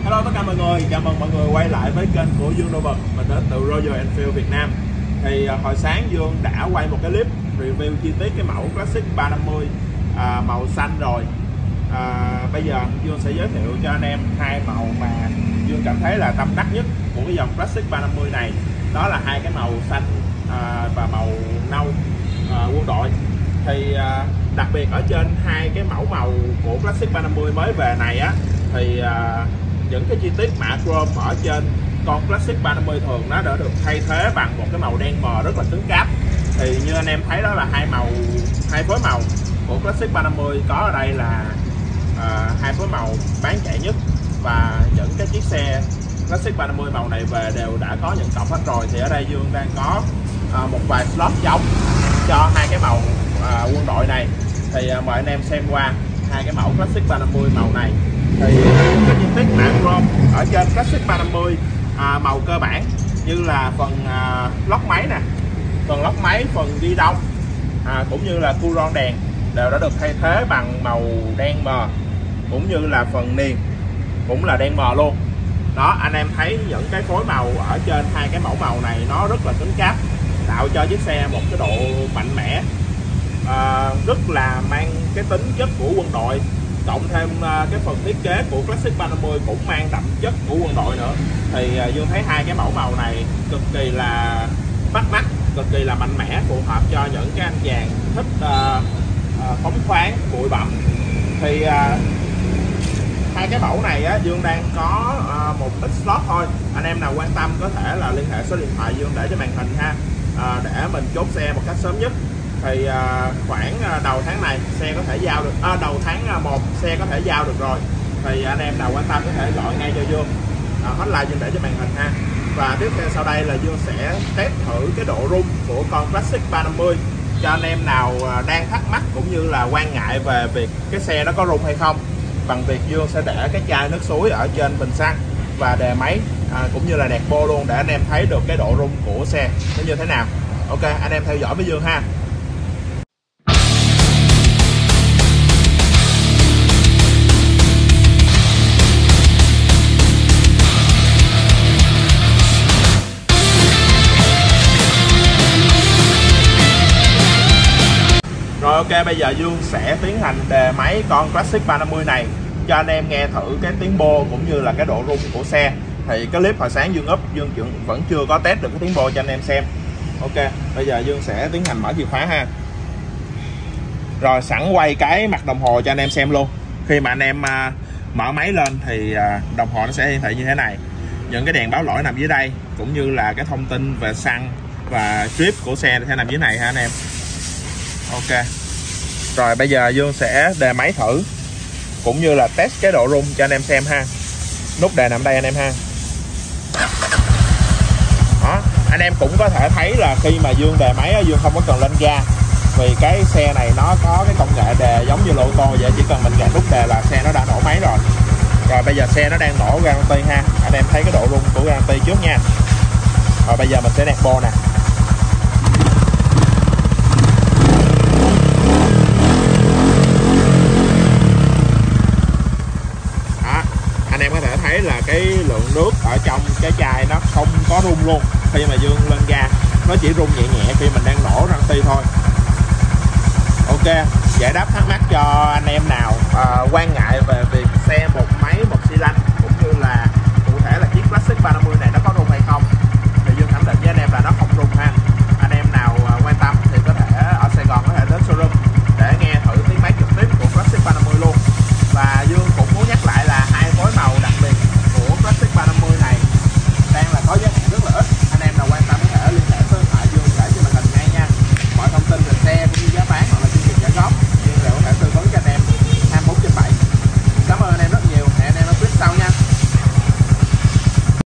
Hello tất cả mọi người, chào mừng mọi người quay lại với kênh của Dương Nổi Bật. Mình đến từ Royal Enfield Việt Nam. Thì hồi sáng Dương đã quay một cái clip review chi tiết cái mẫu Classic 350 màu xanh rồi. Bây giờ Dương sẽ giới thiệu cho anh em hai màu mà Dương cảm thấy là tâm đắc nhất của cái dòng Classic 350 này. Đó là hai cái màu xanh và màu nâu quân đội. Thì đặc biệt ở trên hai cái màu của Classic 350 mới về này á, thì những cái chi tiết mạ chrome ở trên con Classic 350 thường nó đã được thay thế bằng một cái màu đen mờ rất là cứng cáp. Thì như anh em thấy đó là hai phối màu của Classic 350 có ở đây là hai phối màu bán chạy nhất, và những cái chiếc xe Classic 350 màu này về đều đã có những cọc hết rồi. Thì ở đây Dương đang có một vài slot trống cho hai cái màu quân đội này. Thì mời anh em xem qua hai cái mẫu Classic 350 màu này. Thì cái chi tiết mạ chrome ở trên Classic 350 màu cơ bản như là phần lốc máy nè, phần lốc máy, phần ghi đông cũng như là cu ron đèn đều đã được thay thế bằng màu đen mờ, cũng như là phần niền cũng là đen mờ luôn. Đó, anh em thấy những cái phối màu ở trên hai cái mẫu màu này nó rất là cứng cáp, tạo cho chiếc xe một cái độ mạnh mẽ, rất là mang cái tính chất của quân đội. Cộng thêm cái phần thiết kế của Classic 350 cũng mang đậm chất của quân đội nữa. Thì Dương thấy hai cái mẫu màu này cực kỳ là bắt mắt, cực kỳ là mạnh mẽ, phù hợp cho những cái anh chàng thích phóng khoáng, bụi bặm. Thì hai cái mẫu này á, Dương đang có một ít slot thôi. Anh em nào quan tâm có thể là liên hệ số điện thoại Dương để cho màn hình ha, để mình chốt xe một cách sớm nhất. Thì khoảng đầu tháng này xe có thể giao được, đầu tháng 1 xe có thể giao được rồi. Thì anh em nào quan tâm có thể gọi ngay cho Dương, hotline Dương để cho màn hình ha. Và tiếp theo sau đây là Dương sẽ test thử cái độ rung của con Classic 350 cho anh em nào đang thắc mắc cũng như là quan ngại về việc cái xe nó có rung hay không, bằng việc Dương sẽ để cái chai nước suối ở trên bình xăng và đề máy cũng như là nẹt bô luôn, để anh em thấy được cái độ rung của xe nó như thế nào. Ok, anh em theo dõi với Dương ha. Rồi ok, bây giờ Dương sẽ tiến hành đề máy con Classic 350 này cho anh em nghe thử cái tiếng bô cũng như là cái độ rung của xe. Thì cái clip hồi sáng Dương up, Dương vẫn chưa có test được cái tiếng bô cho anh em xem. Ok, bây giờ Dương sẽ tiến hành mở chìa khóa ha. Rồi sẵn quay cái mặt đồng hồ cho anh em xem luôn. Khi mà anh em mở máy lên thì đồng hồ nó sẽ hiển thị như thế này. Những cái đèn báo lỗi nằm dưới đây, cũng như là cái thông tin về xăng và trip của xe sẽ nằm dưới này ha anh em. Ok, rồi bây giờ Dương sẽ đề máy thử cũng như là test cái độ rung cho anh em xem ha. Nút đề nằm đây anh em ha. Đó, anh em cũng có thể thấy là khi mà Dương đề máy Dương không có cần lên ga, vì cái xe này nó có cái công nghệ đề giống như ô tô vậy, chỉ cần mình gạt nút đề là xe nó đã nổ máy rồi. Rồi bây giờ xe nó đang nổ guarantee ha, anh em thấy cái độ rung của guarantee trước nha. Rồi bây giờ mình sẽ nẹt bô nè. Anh em có thể thấy là cái lượng nước ở trong cái chai nó không có rung luôn khi mà Dương lên ga, nó chỉ rung nhẹ nhẹ khi mình đang nổ răng ti thôi. Ok, giải đáp thắc mắc cho anh em nào quan ngại về việc xe một máy một xi lanh